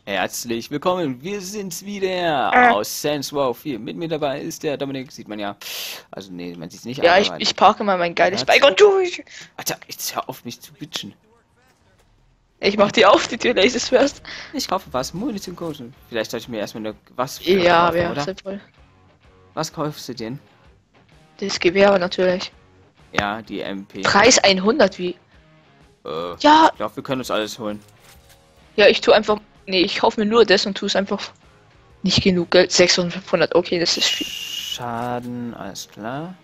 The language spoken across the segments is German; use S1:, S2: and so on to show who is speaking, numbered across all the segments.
S1: Herzlich willkommen, wir sind's wieder aus Saints Row 4. Mit mir dabei ist der Dominik, sieht man ja. Also nee, man sieht's nicht.
S2: Ja,
S1: aber
S2: ich parke mal mein geiles
S1: hört.
S2: Bike und durch.
S1: Alter, jetzt hör auf mich zu bitchen.
S2: Ich mach die auf, die Tür, Laces first.
S1: Ich kaufe was, Munition kosten. Vielleicht sollte ich mir erstmal eine was
S2: Ja,
S1: kaufen,
S2: wäre
S1: oder?
S2: sinnvoll.
S1: Was kaufst du denn?
S2: Das Gewehr natürlich.
S1: Ja, die MP.
S2: Preis 100, wie?
S1: Ich
S2: Ja,
S1: glaube, wir können uns alles holen.
S2: ja, ich tue einfach. Nee, ich kaufe mir nur das und tue es einfach. Nicht genug Geld. 600, okay, das ist viel.
S1: Schaden, alles klar.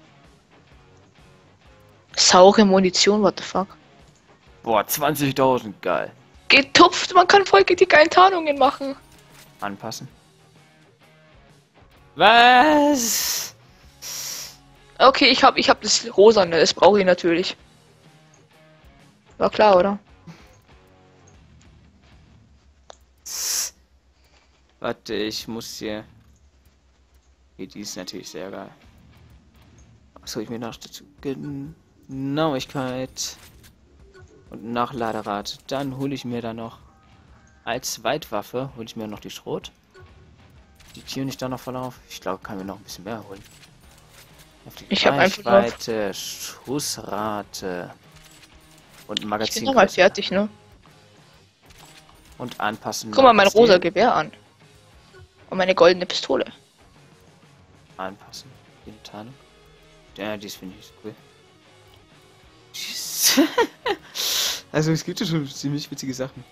S2: Saure Munition, what the fuck.
S1: Boah, 20.000, geil.
S2: Getupft, man kann voll die geilen Tarnungen machen.
S1: Anpassen. Was?
S2: Okay, ich hab das Rosane, das brauche ich natürlich. War klar, oder?
S1: Warte, ich muss hier. Okay, die ist natürlich sehr geil. Was hole ich mir noch dazu? Genauigkeit. Und Nachladerate. Dann hole ich mir da noch. Als Zweitwaffe hole ich mir noch die Schrot. Die Tür nicht da noch voll auf. Ich glaube, kann mir noch ein bisschen mehr holen.
S2: Ich habe einfach noch.
S1: Reichweite, Schussrate. Und ein
S2: Ich
S1: Magazin.
S2: bin nochmal fertig, ne?
S1: Und anpassen.
S2: Guck mal mein
S1: Magazin.
S2: rosa Gewehr an. Und meine goldene Pistole.
S1: Anpassen. Die Tarnung. Ja, dies finde ich cool. Also es gibt ja schon ziemlich witzige Sachen.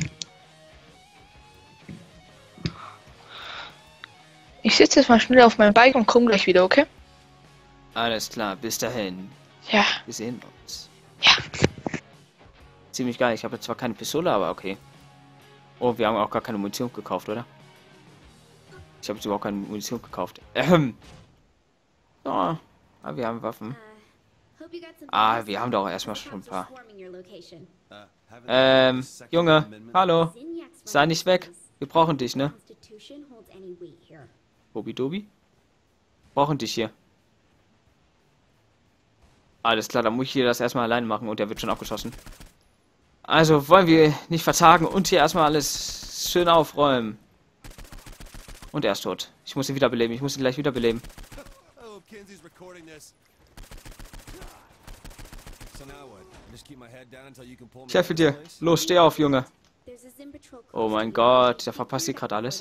S2: Ich sitze jetzt mal schnell auf meinem Bike und komme gleich wieder, okay?
S1: Alles klar, bis dahin.
S2: Ja.
S1: Wir sehen uns.
S2: Ja.
S1: Ziemlich geil. Ich habe zwar keine Pistole, aber okay. Oh, wir haben auch gar keine Munition gekauft, oder? Ich habe jetzt überhaupt keine Munition gekauft. So, aber wir haben Waffen. Wir haben doch erstmal schon ein paar. Junge, hallo. Sei nicht weg. Wir brauchen dich, ne? Bobi-Dobi? Brauchen dich hier. Alles klar, dann muss ich hier das erstmal alleine machen und der wird schon abgeschossen. Also wollen wir nicht verzagen und hier erstmal alles schön aufräumen. Und er ist tot. Ich muss ihn wiederbeleben. Ich muss ihn gleich wiederbeleben. Ich helfe dir. Los, steh auf, Junge. Oh mein Gott, der verpasst hier gerade alles.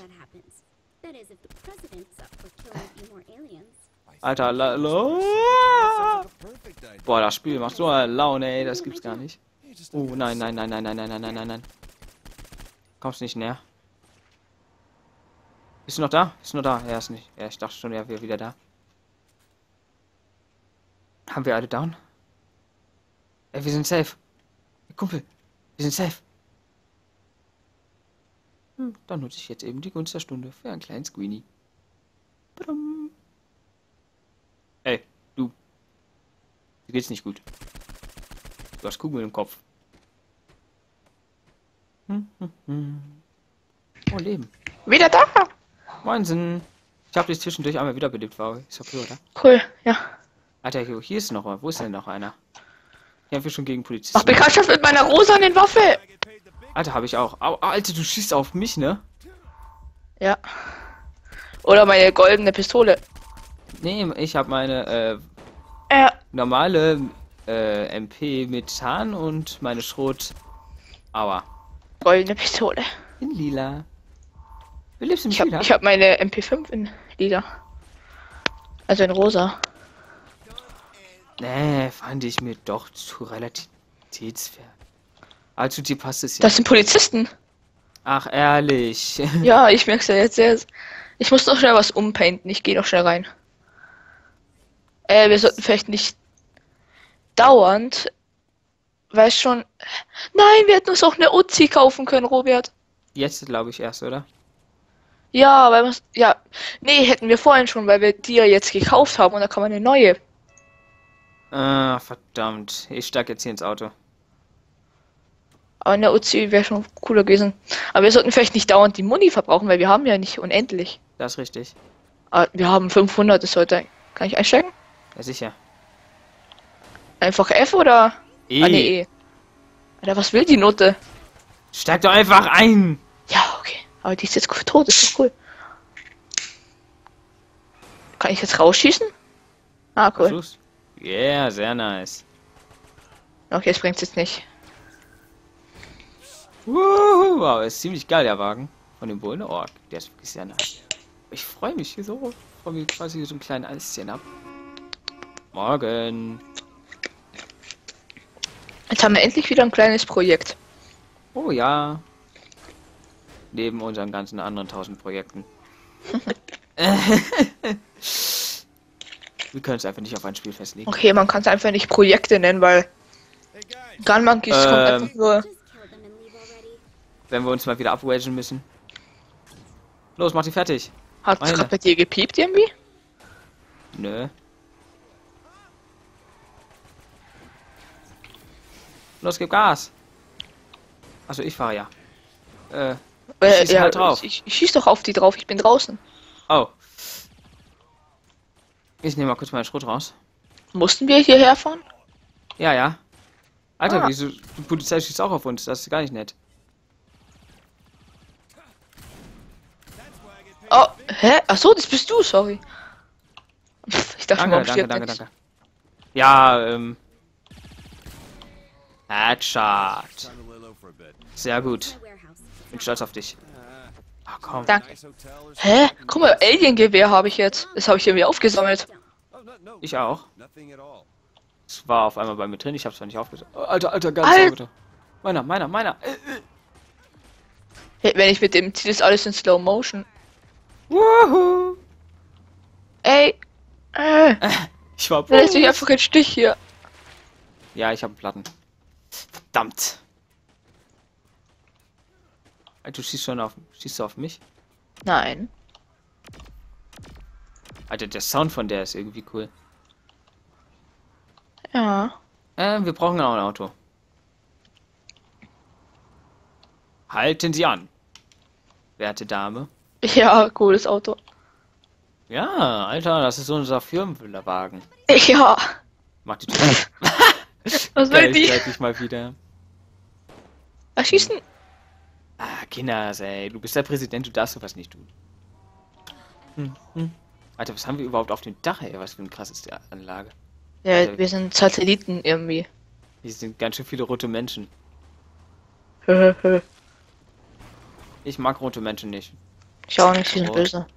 S1: Alter, boah, das Spiel macht so eine Laune, ey, das gibt's gar nicht. Oh, nein, nein, nein, nein, nein, nein, nein, nein, nein, nein. Kommst nicht näher. Bist du noch da? Bist du noch da? Er ist nicht. Ja, ich dachte schon, er wäre wieder da. Haben wir alle down? Ey, wir sind safe. Kumpel, wir sind safe. Dann nutze ich jetzt eben die Gunst der Stunde für einen kleinen Squeenie. Badum. Ey, du. Dir geht's nicht gut. Du hast Kugeln im Kopf. Oh, Leben.
S2: Wieder da!
S1: Moinsen. Ich habe dich zwischendurch einmal wiederbelebt, war ist okay, oder?
S2: Cool, ja.
S1: Alter, hier ist noch mal. Wo ist denn noch einer? Hier haben wir schon gegen Polizisten.
S2: Mach Bekanntschaft mit meiner rosanen Waffe!
S1: Alter, habe ich auch. Au, Alter, du schießt auf mich, ne?
S2: Ja. Oder meine goldene Pistole.
S1: Nee, ich habe meine normale MP mit Tarn und meine Schrot. Aua.
S2: Goldene Pistole.
S1: In lila. Du lebst in
S2: Ich
S1: lila?
S2: hab meine MP5 in lila. Also in rosa.
S1: Nee, fand ich mir doch zu relativitätsfern. Also dir passt es ja.
S2: Das sind Polizisten.
S1: Ach, ehrlich.
S2: Ja, ich merk's ja jetzt sehr. Ich muss doch schnell was umpainten. Ich gehe doch schnell rein. Wir sollten vielleicht nicht dauernd. Weiß schon. Nein, wir hätten uns auch eine Uzi kaufen können, Robert.
S1: Jetzt glaube ich erst, oder?
S2: Ja, weil wir. Ja. Nee, hätten wir vorhin schon, weil wir die ja jetzt gekauft haben und da kann man eine neue.
S1: Ah, verdammt. Ich steig jetzt hier ins Auto.
S2: Aber eine Uzi wäre schon cooler gewesen. Aber wir sollten vielleicht nicht dauernd die Muni verbrauchen, weil wir haben ja nicht unendlich.
S1: Das ist richtig.
S2: Aber wir haben 500, das sollte. Kann ich einsteigen?
S1: Ja, sicher.
S2: Einfach F oder?
S1: E.
S2: Ah, nee, E. Alter, was will die Note?
S1: Steig doch einfach ein!
S2: Ja, okay. Aber die ist jetzt tot, das ist cool. Kann ich jetzt rausschießen? Ah, cool.
S1: Versuch's. Yeah, sehr nice.
S2: Okay, das bringt's jetzt nicht.
S1: Wow, ist ziemlich geil, der Wagen. Von dem Bullen. Oh, der ist wirklich sehr nice. Ich freue mich hier so. Ich freue mich quasi so einen kleinen Eiszähnen ab. Morgen.
S2: Jetzt haben wir endlich wieder ein kleines Projekt.
S1: Oh ja. Neben unseren ganzen anderen 1000 Projekten. Wir können es einfach nicht auf ein Spiel festlegen.
S2: Okay, man kann es einfach nicht Projekte nennen, weil Gun Monkeys kommt einfach nur.
S1: Wenn wir uns mal wieder upwagen müssen. Los, mach die fertig.
S2: Hat es gerade bei dir gepiept irgendwie?
S1: Nö. Los, gib Gas. Also ich fahre ja. Schieß
S2: Ja,
S1: halt drauf.
S2: ich schieß doch auf die drauf, ich bin draußen.
S1: Oh. Ich nehme mal kurz meinen Schrot raus.
S2: Mussten wir hierher fahren?
S1: Ja, ja. Alter,
S2: Ah.
S1: wieso? Die Polizei schießt auch auf uns. Das ist gar nicht nett.
S2: Oh, hä? Achso, das bist du, sorry. Ich dachte,
S1: Danke,
S2: warum
S1: danke,
S2: stirbt
S1: danke,
S2: nix?
S1: danke. Ja, Headshot. Sehr gut. Bin stolz auf dich. Ach komm.
S2: Danke. Hä? Guck mal, Alien-Gewehr habe ich jetzt. Das habe ich irgendwie aufgesammelt.
S1: Ich auch. Es war auf einmal bei mir drin. Ich hab's zwar nicht aufgesammelt. Oh, Alter, ganz
S2: Alter.
S1: Meiner.
S2: Hey, wenn ich mit dem ziehe, ist alles in Slow Motion.
S1: Wuhu.
S2: Ey.
S1: Ich war.
S2: Der lässt mich einfach in Stich hier.
S1: Ja, ich habe Platten. Verdammt. Alter, du schießt du auf mich?
S2: Nein.
S1: Alter, der Sound von der ist irgendwie cool.
S2: Ja.
S1: Wir brauchen auch ein Auto. Halten Sie an, werte Dame.
S2: Ja, cooles Auto.
S1: Ja, Alter, das ist unser Firmenwagen.
S2: Ja.
S1: Mach die Tür.
S2: Was will die?
S1: Gleich mal wieder.
S2: Erschießen?
S1: Ah, Kinders, ey. Du bist der Präsident, du darfst sowas nicht tun. Alter, was haben wir überhaupt auf dem Dach, ey? Was für eine krasseste Anlage.
S2: Ja, wir sind Satelliten irgendwie.
S1: Hier sind ganz schön viele rote Menschen. Ich mag rote Menschen nicht.
S2: Ich auch nicht, die sind
S1: Rot.
S2: böse.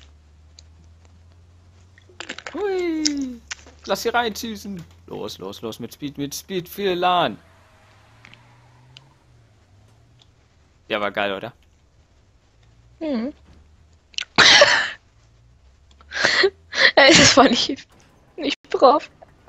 S1: Hui. Lass sie reinschießen. Los, mit Speed, viel LAN. Ja, war geil, oder?
S2: Hm. Ey, das war nicht brav.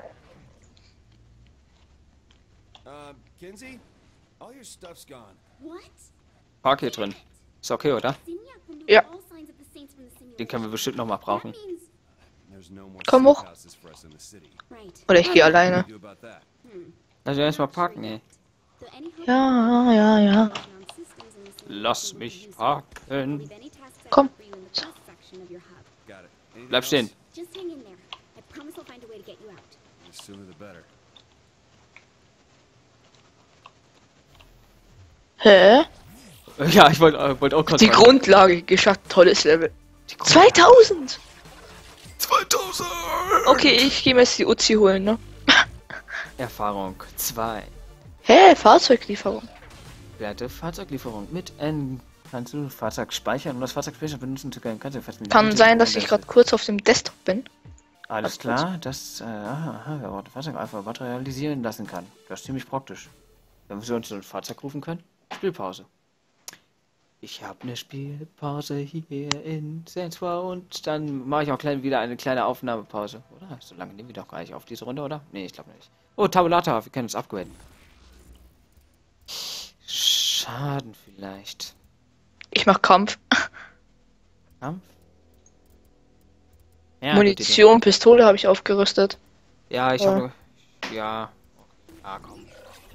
S3: Kinsey, all your stuff's gone.
S4: What?
S1: Park hier drin. Ist okay, oder?
S2: Ja.
S1: Den können wir bestimmt noch mal brauchen.
S3: There's no more
S2: Komm hoch.
S3: safe houses for us in the city.
S4: Right.
S2: Oder ich gehe alleine.
S3: What do you do about that?
S1: Lass uns erstmal parken, ey.
S4: So any hope
S2: Ja.
S4: on systems in the city
S1: Lass
S4: will
S1: mich
S4: be
S1: parken.
S4: Leave any tasks I
S2: Komm.
S4: have for you in the trust section of your hub.
S3: Got it. Anything
S1: Bleib stehen.
S3: else?
S4: Just hang in there. I promise I'll find a way to get you out.
S3: The sooner the better.
S2: Hä?
S1: Ja, ich wollte auch kurz
S2: Die
S1: mal-
S2: Grundlage geschafft, tolles Level.
S1: Die Grundlage.
S2: 2000!
S1: 2000!
S2: Okay, ich gehe mir jetzt die Uzi holen, ne?
S1: Erfahrung 2.
S2: Hä? Fahrzeuglieferung.
S1: Werte Fahrzeuglieferung. Mit N kannst du Fahrzeug speichern, um das Fahrzeug später benutzen zu können. Kannst du feststellen.
S2: Kann sein, dass ich gerade kurz auf dem Desktop bin.
S1: Alles klar, das wer Fahrzeug einfach materialisieren lassen kann. Das ist ziemlich praktisch. Wenn wir so ein Fahrzeug rufen können. Spielpause. Ich habe eine Spielpause hier in Sensor und dann mache ich auch wieder eine kleine Aufnahmepause. Oder? So lange nehmen wir doch gar nicht auf diese Runde, oder? Nee, ich glaube nicht. Oh, Tabulator, wir können uns upgraden. Schaden vielleicht.
S2: Ich mach Kampf.
S1: Kampf? Ja,
S2: Munition, Pistole habe ich aufgerüstet.
S1: Ja, ich
S2: Ja.
S1: habe. Ja. Ah, komm.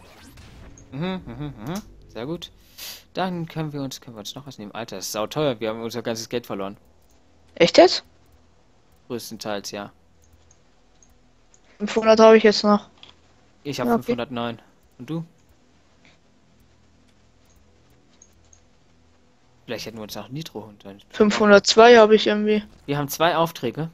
S1: Sehr gut. Dann können wir uns noch was nehmen. Alter, das ist sauteuer. Wir haben unser ganzes Geld verloren.
S2: Echt jetzt?
S1: Größtenteils, ja.
S2: 500 habe ich jetzt noch.
S1: Ich habe
S2: Ja, okay.
S1: 509. Und du? Vielleicht hätten wir uns nach Nitro und dann.
S2: 502 habe ich irgendwie.
S1: Wir haben 2 Aufträge.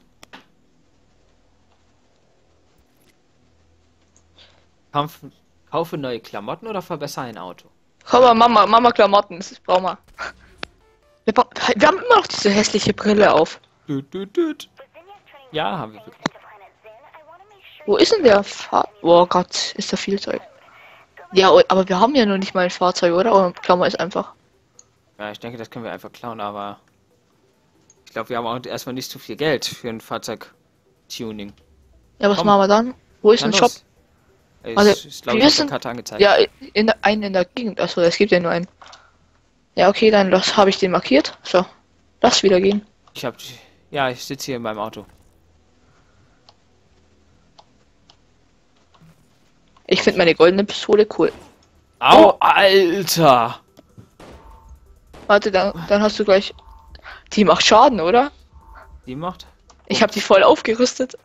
S1: Kaufe neue Klamotten oder verbessere ein Auto.
S2: Komm mal, Mama Klamotten, das brauchen wir. Wir haben immer noch diese hässliche Brille auf.
S1: Düt. Ja, haben wir wirklich.
S2: Wo ist denn der Fahr... Oh Gott, ist da viel Zeug. Ja, aber wir haben ja noch nicht mal ein Fahrzeug, oder? Oder klauen wir es einfach?
S1: Ja, ich denke, das können wir einfach klauen, aber ich glaube, wir haben auch erstmal nicht so viel Geld für ein Fahrzeug-Tuning.
S2: Ja, was
S1: Komm.
S2: machen wir dann? Wo ist
S1: Na
S2: ein Shop?
S1: los. Ich,
S2: Also,
S1: ich glaube,
S2: wir
S1: ich habe
S2: sind-
S1: der Karte angezeigt.
S2: Ja, einen in der Gegend. Achso, es gibt ja nur einen. Ja, okay, dann habe ich den markiert. So, lass wieder gehen.
S1: Ja, ich sitze hier in meinem Auto.
S2: Ich finde meine goldene Pistole cool.
S1: Au, Alter!
S2: Warte, dann hast du gleich... Die macht Schaden, oder?
S1: Die macht.
S2: Ich habe die voll aufgerüstet.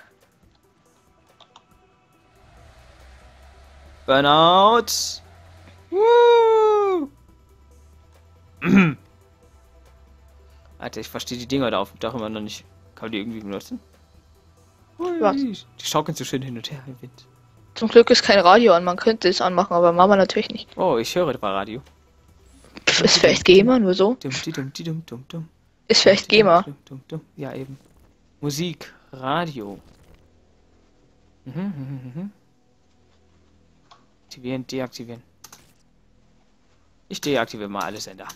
S1: Burnout! Woo! Alter, ich verstehe die Dinger da auf dem Dach immer noch nicht. Kann man die irgendwie benutzen? Hui,
S2: Was?
S1: die schaukeln so schön hin und her im Wind.
S2: Zum Glück ist kein Radio an, man könnte es anmachen, aber Mama natürlich nicht.
S1: Oh, ich höre das Radio.
S2: Pff, ist vielleicht Gamer, nur so.
S1: Dum.
S2: Ist vielleicht Gamer.
S1: Dum. Ja, eben. Musik, Radio. Aktivieren, deaktivieren. Ich deaktiviere mal alle Sender.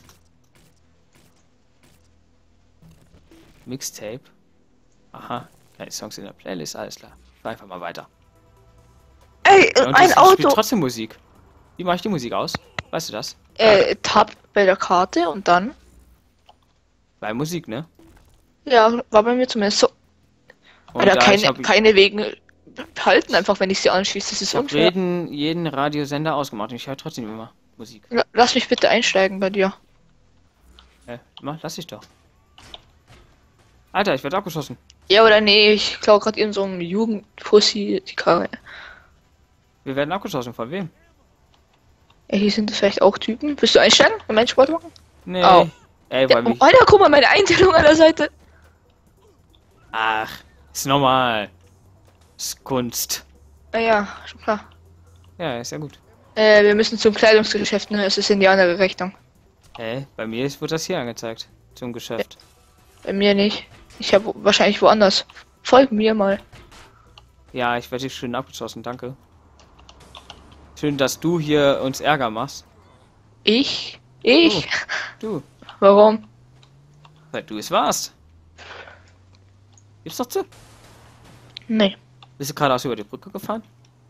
S1: Mixtape. Aha, keine Songs in der Playlist, alles klar. Fahr einfach mal weiter.
S2: Ey,
S1: Ja, und
S2: ein
S1: ich
S2: Auto!
S1: spiele trotzdem Musik. Wie mache ich die Musik aus? Weißt du das?
S2: Tab bei der Karte und dann...
S1: Bei Musik, ne?
S2: Ja, war bei mir zumindest so.
S1: Und
S2: Alter,
S1: da ich hab-
S2: keine Wegen halten einfach, wenn ich sie anschließe. Das ist
S1: ich habe
S2: unfair.
S1: jeden Radiosender ausgemacht und ich höre trotzdem immer Musik.
S2: Lass mich bitte einsteigen bei dir.
S1: Lass ich doch. Alter, ich werde abgeschossen.
S2: Ja oder nee, ich klau gerade in so einem Jugendpussy die Karre.
S1: Wir werden abgeschossen, von wem?
S2: Ey, hier sind vielleicht auch Typen. Willst du einsteigen? Wenn mein Sport machen?
S1: Nee.
S2: Au.
S1: Ey,
S2: Ja,
S1: weil mich.
S2: Alter, guck mal, meine Einteilung an der Seite.
S1: Ach, ist normal. Ist Kunst.
S2: Naja, schon klar.
S1: Ja, ist ja gut.
S2: Wir müssen zum Kleidungsgeschäft, ne? Es ist in die andere Richtung.
S1: Bei mir wird das hier angezeigt. Zum Geschäft.
S2: Bei mir nicht. Ich habe wahrscheinlich woanders. Folg mir mal.
S1: Ja, ich werde schön abgeschossen, danke. Schön, dass du hier uns Ärger machst.
S2: Ich?
S1: Du,
S2: Warum?
S1: weil du es warst. Gibt's doch zu.
S2: Nee.
S1: Bist du geradeaus über die Brücke gefahren?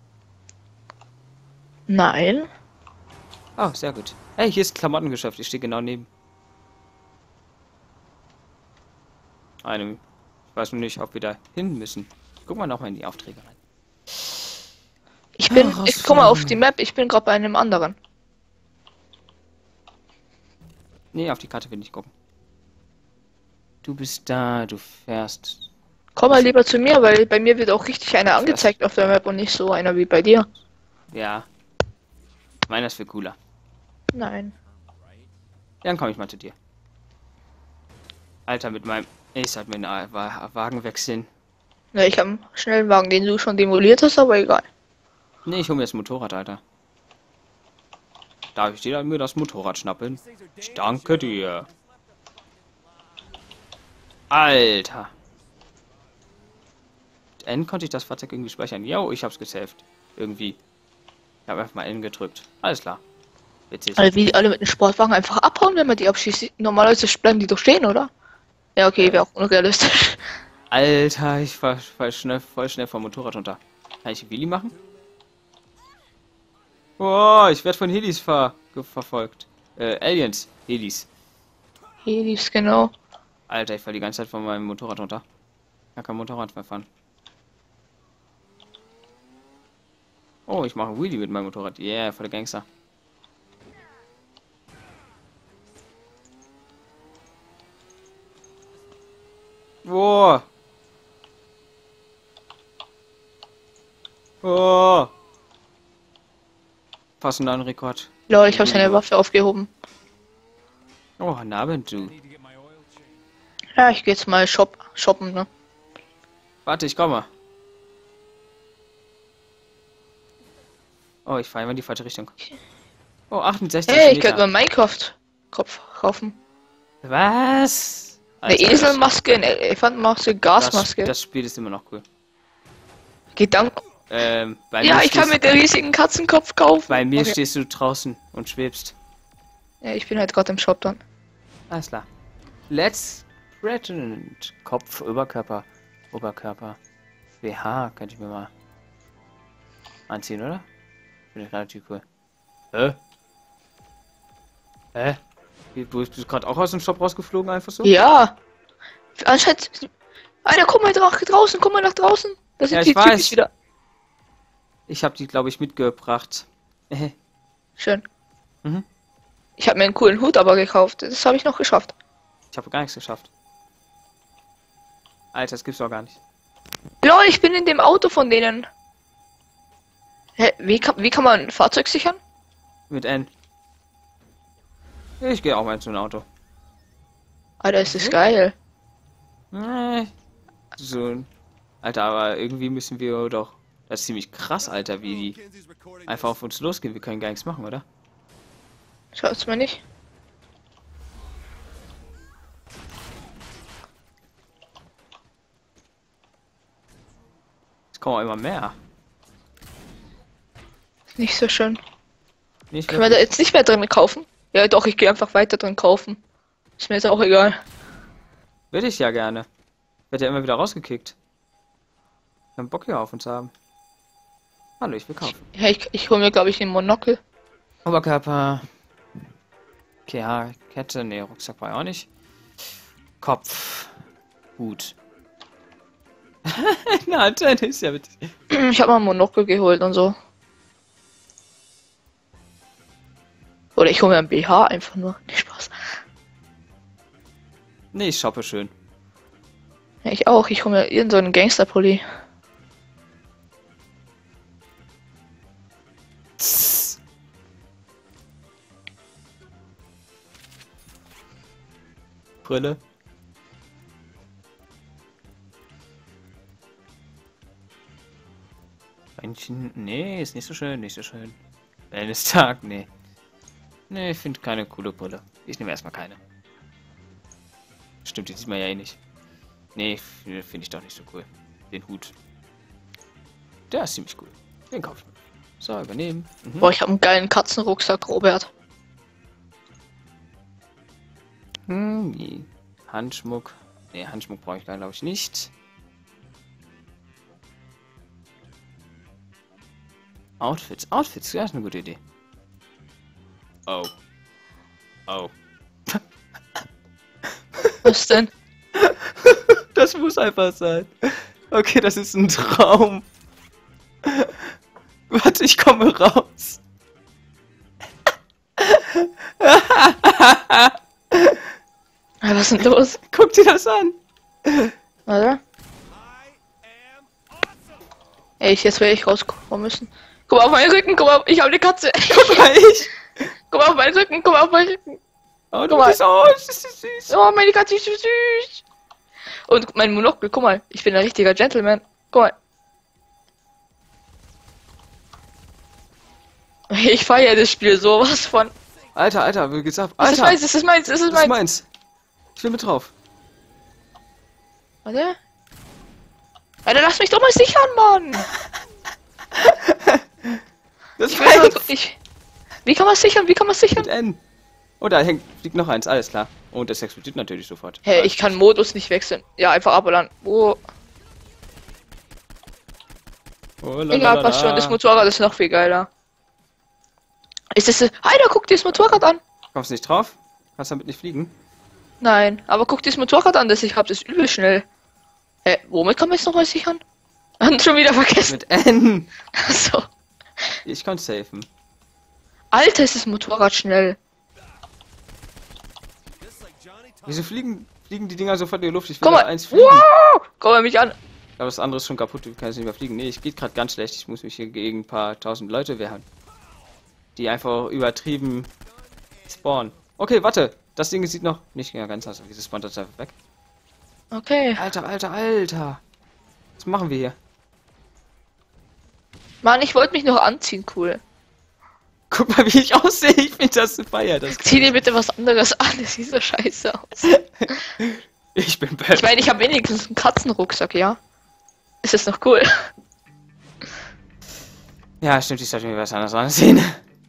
S2: Nein.
S1: Oh, sehr gut. Hey, hier ist ein Klamottengeschäft. Ich stehe genau neben. Ich weiß nur nicht, ob wir da hin müssen. Guck mal noch mal in die Aufträge rein.
S2: Ich guck mal auf die Map, ich bin gerade bei einem anderen.
S1: Nee, auf die Karte will ich nicht gucken. Du bist da, du fährst.
S2: Komm mal lieber zu mir, weil bei mir wird auch richtig einer angezeigt auf der Map und nicht so einer wie bei dir.
S1: Ja. Meiner ist viel cooler.
S2: Nein.
S1: Dann komme ich mal zu dir. Alter, mit meinem. Ich sollte mir einen Wagen wechseln.
S2: Ja, ich habe einen schnellen Wagen, den du schon demoliert hast, aber egal.
S1: Nee, ich hole mir das Motorrad, Alter. Darf ich dir mir das Motorrad schnappen? Ich danke dir. Alter. Mit N konnte ich das Fahrzeug irgendwie speichern. Jo, ich hab's gesaved. Irgendwie. Ich habe einfach mal N gedrückt. Alles klar. Witzig.
S2: Also wie die alle mit dem Sportwagen einfach abhauen, wenn man die abschießt. Normalerweise bleiben die doch stehen, oder? Ja, okay, wäre auch unrealistisch.
S1: Alter, ich war voll schnell vom Motorrad runter. Kann ich Wheelie machen? Oh, ich werde von Helis verfolgt. Aliens. Helis.
S2: Hier lief's genau.
S1: Alter, ich fall die ganze Zeit von meinem Motorrad runter. Ich kann kein Motorrad mehr fahren. Oh, ich mache Wheelie mit meinem Motorrad. Yeah, voll der Gangster. Wow. Oh. Fast einen neuen Rekord.
S2: Lol, ich habe seine Waffe aufgehoben.
S1: Oh, guten Abend, du.
S2: Ja, ich gehe jetzt mal shoppen, ne?
S1: Warte, ich komme. Oh, ich fahre immer in die falsche Richtung. Oh, 68
S2: Hey, ich
S1: Meter.
S2: könnte mal Minecraft-Kopf kaufen.
S1: Was?
S2: Eine
S1: Alter,
S2: Eselmaske, eine Elefantenmaske, Gasmaske.
S1: das Spiel ist immer noch cool.
S2: Gedanken.
S1: Bei
S2: Ja,
S1: mir
S2: ich kann
S1: stehst-
S2: mir den riesigen Katzenkopf kaufen.
S1: Bei mir
S2: Okay.
S1: stehst du draußen und schwebst.
S2: Ja, ich bin halt gerade im Shop dann.
S1: Alles klar. Let's President. Kopf, Oberkörper. BH könnte ich mir mal anziehen, oder? Finde ich relativ cool. Hä? Hä? Du bist gerade auch aus dem Shop rausgeflogen, einfach so?
S2: Ja. Anscheinend. Alter, guck mal draußen, guck mal nach draußen. Da sind
S1: Ja,
S2: die
S1: ich weiß.
S2: Typen wieder.
S1: Ich habe die, glaube ich, mitgebracht.
S2: Schön.
S1: Mhm.
S2: Ich habe mir einen coolen Hut aber gekauft. Das habe ich noch geschafft.
S1: Ich habe gar nichts geschafft. Alter, das gibt's doch gar nicht.
S2: Lol, ich bin in dem Auto von denen. Hä, wie kann man ein Fahrzeug sichern?
S1: Mit N. Ich gehe auch mal in so ein Auto.
S2: Alter, ist das geil.
S1: So ein... Alter, aber irgendwie müssen wir doch... Das ist ziemlich krass, Alter, wie die
S3: Mackenzie's recording
S1: einfach auf uns losgehen. Wir können gar nichts machen, oder?
S2: Schaut's mir nicht.
S1: Es kommen auch immer mehr.
S2: Nicht so schön.
S1: Nicht
S2: Können wir da jetzt nicht mehr drin kaufen? Ja, doch, ich gehe einfach weiter drin kaufen. Ist mir jetzt auch egal.
S1: Würde ich ja gerne. Wird ja immer wieder rausgekickt. Wir haben Bock hier auf uns haben. Hallo, ich will kaufen.
S2: Ja, ich hole mir, glaube ich, den Monokel.
S1: Oberkörper. Okay, Kette. Ne, Rucksack war ja auch nicht. Kopf. Hut. Na, Antenne ist ja witzig.
S2: Ich habe mal ein Monokel geholt und so. Oder ich hole mir ein BH einfach nur. Nicht Spaß.
S1: Nee, ich shoppe schön.
S2: Ja, ich auch. Ich hole mir irgendeinen so Gangsterpulli.
S1: Brille. Männchen. Nee, ist nicht so schön, nicht so schön. Wellness-Tag, nee. Nee, ich finde keine coole Brille. Ich nehme erstmal keine. Stimmt, die sieht man ja eh nicht. Nee, finde ich doch nicht so cool. Den Hut. Der ist ziemlich cool. Den kaufe ich mir. So, übernehmen. Mhm.
S2: Boah, ich habe einen geilen Katzenrucksack, Robert.
S1: Nee. Handschmuck. Nee, Handschmuck brauche ich glaube ich nicht. Outfits. Outfits, ja, ist eine gute Idee. Oh. Oh.
S2: Was denn?
S1: Das muss einfach sein. Okay, das ist ein Traum. Warte, ich komme raus.
S2: Was ist denn los?
S1: Guck dir das an.
S2: Oder? Ey, jetzt werde ich rauskommen müssen. Guck mal auf meinen Rücken, guck mal, ich habe eine Katze.
S1: Guck mal, ich.
S2: Guck mal auf meinen Rücken, guck mal auf meinen Rücken.
S1: Oh,
S2: Guck mal.
S1: bist oh, das ist süß.
S2: Oh, meine Katze ist so süß. Und mein Monokel, guck mal, ich bin ein richtiger Gentleman. Guck mal. Ich feiere das Spiel sowas von.
S1: Alter, wie geht's ab?
S2: Das ist
S1: Alter,
S2: meins, das ist meins, das ist
S1: das ist
S2: meins.
S1: meins. Ich will mit drauf.
S2: Warte. Alter, lass mich doch mal sichern, Mann.
S1: Das
S2: Ich
S1: ist
S2: weiß
S1: meins.
S2: nicht. Wie kann man sichern? Wie kann man sichern?
S1: Mit N. Oh, da liegt noch eins, alles klar. Und das explodiert natürlich sofort.
S2: Hey, ich kann Modus nicht wechseln. Ja, einfach abballern. Oh,
S1: Oh,
S2: egal, passt schon. Das Motorrad ist noch viel geiler. Ist das... Alter, guck dir das Motorrad an.
S1: Kommst du nicht drauf? Kannst damit nicht fliegen?
S2: Nein, aber guck dir das Motorrad an, das ich hab. Das ist übel schnell. Womit kann man jetzt nochmal sichern? Schon wieder vergessen.
S1: Mit N.
S2: So.
S1: Ich kann safen.
S2: Alter, ist das Motorrad schnell.
S1: Wieso fliegen die Dinger sofort in die Luft? Ich will
S2: Guck
S1: da
S2: mal.
S1: eins fliegen.
S2: Wow! Guck mal mich an.
S1: Aber das andere ist schon kaputt, du kannst nicht mehr fliegen. Nee, ich geht gerade ganz schlecht. Ich muss mich hier gegen ein paar tausend Leute wehren. Die einfach übertrieben spawnen. Okay, warte. Das Ding sieht noch nicht ja, ganz aus. Wieso spawnt das einfach weg?
S2: Okay.
S1: Alter. Was machen wir hier?
S2: Mann, ich wollte mich noch anziehen, cool.
S1: Guck mal, wie ich aussehe. Ich finde das eine Feier. Das
S2: Zieh dir bitte was anderes an, das sieht so scheiße aus.
S1: ich bin
S2: Ich
S1: Batman.
S2: meine, ich habe wenigstens einen Katzenrucksack, ja? Ist das noch cool?
S1: Ja, stimmt, ich sollte mir was anderes ansehen.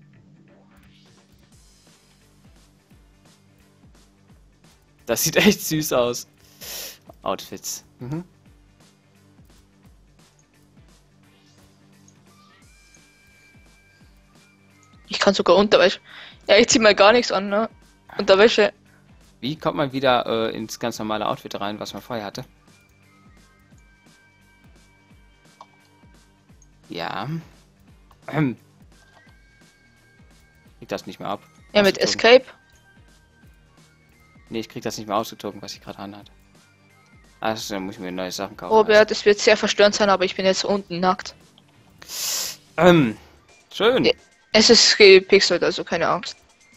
S1: Das sieht echt süß aus. Outfits. Mhm.
S2: Ich kann sogar Unterwäsche. Ja, ich zieh mal gar nichts an, ne? Unterwäsche.
S1: Wie kommt man wieder ins ganz normale Outfit rein, was man vorher hatte? Ja. Krieg das nicht mehr ab.
S2: Ja, mit
S1: Ausgezogen.
S2: Escape.
S1: Nee, ich krieg das nicht mehr ausgezogen, was ich gerade anhatte. Also, dann muss ich mir neue Sachen kaufen.
S2: Robert, es wird sehr verstörend sein, aber ich bin jetzt unten nackt.
S1: Schön.
S2: Ja. Es ist gepixelt, also keine Angst.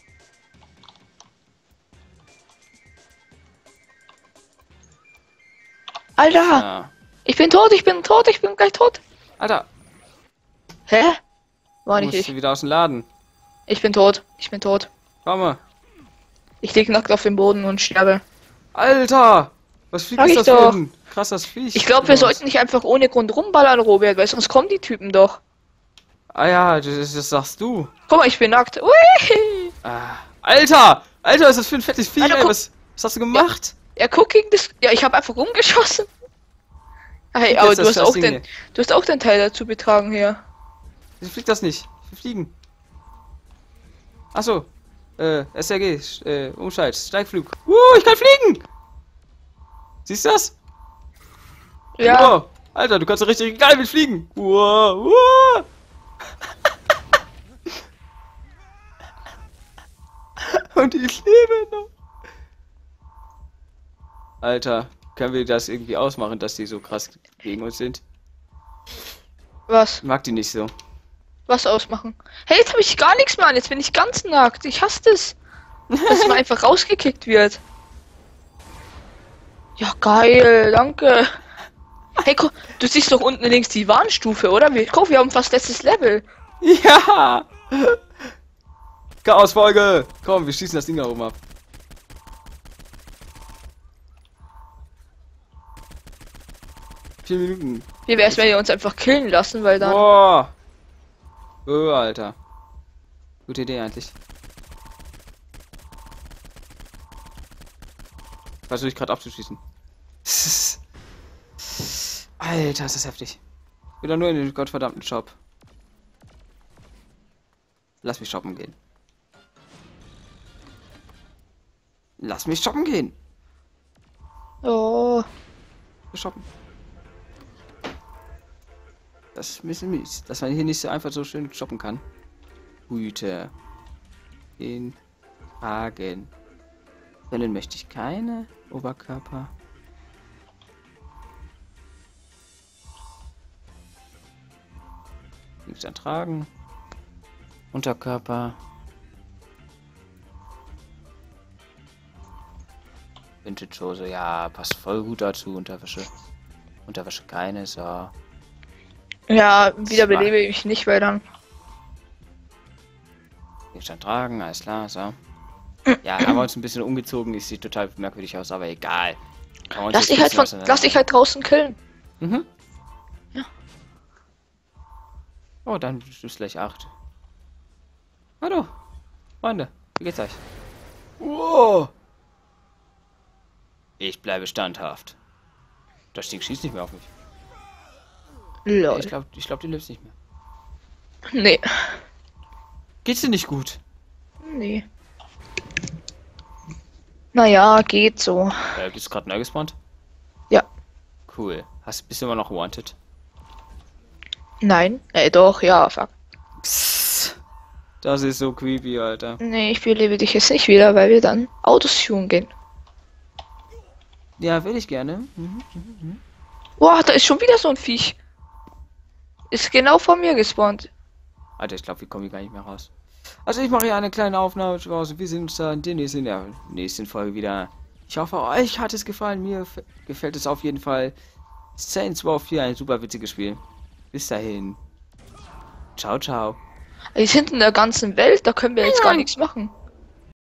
S2: Alter!
S1: Ja.
S2: Ich bin tot, ich bin gleich tot.
S1: Alter,
S2: Hä? War
S1: du
S2: nicht
S1: musst
S2: ich.
S1: wieder aus dem Laden.
S2: Ich bin tot.
S1: Komm mal.
S2: Ich lieg nackt auf dem Boden und sterbe.
S1: Alter! Was fliegt
S2: Sag
S1: ist
S2: ich
S1: das
S2: doch.
S1: für ein krasses Viech?
S2: Ich glaube, wir sollten nicht einfach ohne Grund rumballern, Robert, weil sonst kommen die Typen doch.
S1: Ah ja, das sagst du.
S2: Guck mal, ich bin nackt. Ui!
S1: Ah. Alter! Alter, was ist das für ein fettes Viech,
S2: Alter,
S1: ey?
S2: guck.
S1: Was hast du gemacht?
S2: Ja, guck gegen das. Ja, ich habe einfach rumgeschossen. Hey,
S1: Guck
S2: aber
S1: jetzt
S2: du
S1: das
S2: hast auch
S1: Ding
S2: du hast auch den Teil dazu betragen hier.
S1: Wieso fliegt das nicht? Wir fliegen. Achso. SRG, Umschalt, Steigflug. Ich kann fliegen! Siehst du das?
S2: Ja.
S1: Wow. Alter, du kannst so richtig geil mit fliegen. Wow. Und ich lebe noch. Alter, können wir das irgendwie ausmachen, dass die so krass gegen uns sind?
S2: Was?
S1: Ich mag die nicht so.
S2: Was ausmachen? Hey, jetzt habe ich gar nichts mehr an. Jetzt bin ich ganz nackt. Ich hasse das. Dass man einfach rausgekickt wird. Ja, geil. Danke. Hey, guck, du siehst doch unten links die Warnstufe, oder? Guck, wir haben fast letztes Level.
S1: Ja! Chaosfolge! Komm, wir schießen das Ding da oben ab. Vier Minuten.
S2: Wie wär's, wenn wir uns einfach killen lassen, weil dann...
S1: Boah! Oh, Alter. Gute Idee eigentlich. Versuche ich gerade abzuschießen. Alter, ist das heftig. Wieder nur in den gottverdammten Shop. Lass mich shoppen gehen. Lass mich shoppen gehen.
S2: Oh,
S1: Wir shoppen. Das ist ein bisschen mies, dass man hier nicht so einfach so schön shoppen kann. Hüte. Den Hagen. Können möchte ich keine. Oberkörper. Nichts antragen. Unterkörper. Vintage-Hose, ja, passt voll gut dazu. Unterwäsche. Unterwäsche keine, so.
S2: ja, wiederbelebe ich mich nicht, weil dann...
S1: Gegenstand tragen, alles klar, so. Ja, haben wir uns ein bisschen umgezogen, es sieht total merkwürdig aus, aber egal.
S2: Lass dich halt draußen killen.
S1: Mhm.
S2: Ja.
S1: Oh, dann ist gleich 8. Hallo, Freunde, wie geht's euch? Wow. Ich bleibe standhaft. Das Ding schießt nicht mehr auf mich.
S2: Lol.
S1: Ich glaub, die lebt nicht mehr.
S2: Nee.
S1: Geht's dir nicht gut?
S2: Nee. Naja, geht so.
S1: Bist du gerade neu gespawnt?
S2: Ja.
S1: Cool. Bist du immer noch wanted?
S2: Nein. Doch, ja, fuck.
S1: Psst. Das ist so creepy, Alter.
S2: Nee, ich belebe dich jetzt nicht wieder, weil wir dann Autos tunen gehen.
S1: Ja, will ich gerne.
S2: Boah, da ist schon wieder so ein Viech. Ist genau vor mir gespawnt.
S1: Alter, ich glaube, wir kommen hier gar nicht mehr raus. Also ich mache hier eine kleine Aufnahme draus. Wir sehen uns dann demnächst in der nächsten Folge wieder. Ich hoffe, euch hat es gefallen. Mir gefällt es auf jeden Fall. Saints Row 4, ein super witziges Spiel. Bis dahin. Ciao, ciao.
S2: Die sind in der ganzen Welt, da können wir jetzt gar nichts machen.